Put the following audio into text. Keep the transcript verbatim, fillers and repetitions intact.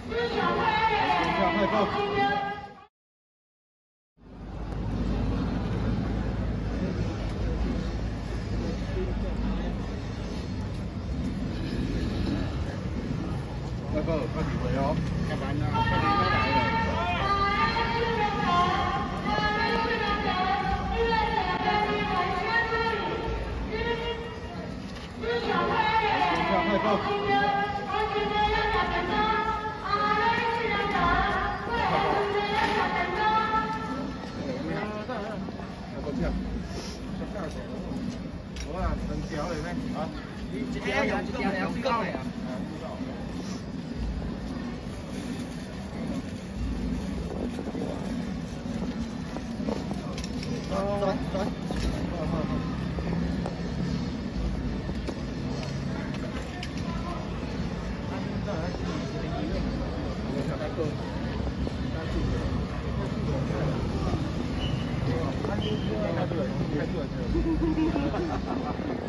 快报。快报，快几回哦？看完了，看人家来了。 快报！好啊，两条嚟咩？啊，一條兩條兩條嚟啊！走走。 开住了，开住了，开住了。